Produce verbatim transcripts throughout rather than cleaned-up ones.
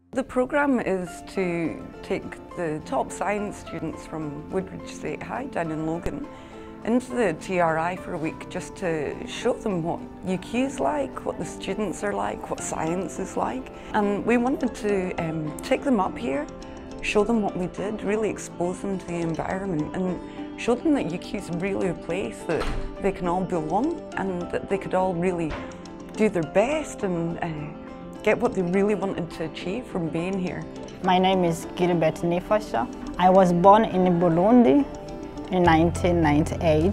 The programme is to take the top science students from Woodridge State High down in Logan into the T R I for a week, just to show them what U Q is like, what the students are like, what science is like. And we wanted to um, take them up here, show them what we did, really expose them to the environment and show them that U Q is really a place that they can all belong and that they could all really do their best and uh, get what they really wanted to achieve from being here. My name is Gilbert Nifasha. I was born in Burundi in nineteen ninety-eight,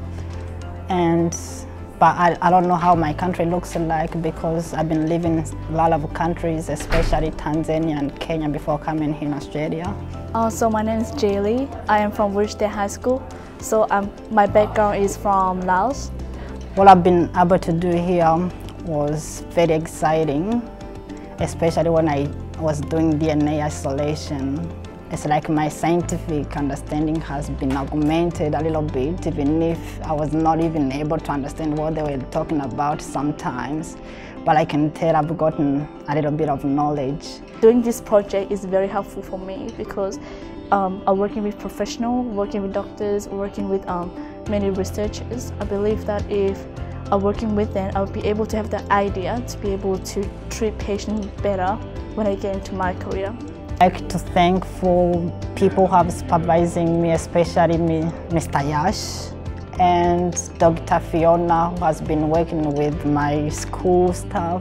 and but I, I don't know how my country looks like because I've been living in a lot of countries, especially Tanzania and Kenya, before coming here in Australia. Uh, so my name is Jaylee. I am from Woodridge State High School. So um, my background is from Laos. What I've been able to do here was very exciting, especially when I was doing D N A isolation. It's like my scientific understanding has been augmented a little bit, even if I was not even able to understand what they were talking about sometimes. But I can tell I've gotten a little bit of knowledge. Doing this project is very helpful for me because um, I'm working with professionals, working with doctors, working with um, many researchers. I believe that if I'm working with them, I'll be able to have the idea to be able to treat patients better when I get into my career. I'd like to thank for people who have supervising me, especially me, Mister Yash, and Doctor Fiona, who has been working with my school staff.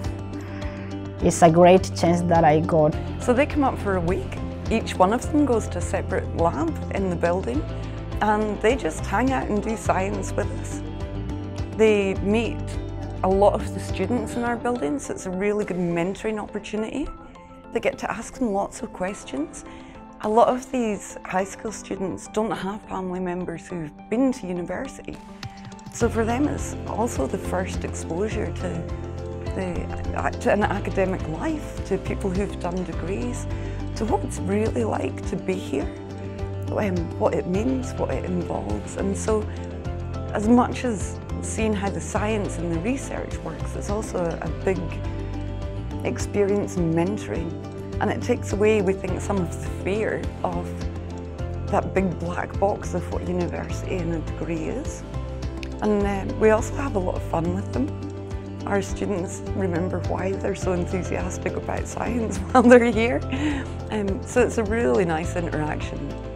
It's a great chance that I got. So they come up for a week. Each one of them goes to a separate lab in the building, and they just hang out and do science with us. They meet a lot of the students in our building, so it's a really good mentoring opportunity. They get to ask them lots of questions. A lot of these high school students don't have family members who've been to university. So for them it's also the first exposure to, the, to an academic life, to people who've done degrees, to what it's really like to be here, um, what it means, what it involves. And so as much as seeing how the science and the research works, it's also a big experience in mentoring, and it takes away, we think, some of the fear of that big black box of what university and a degree is. And uh, we also have a lot of fun with them. Our students remember why they're so enthusiastic about science while they're here, um, so it's a really nice interaction.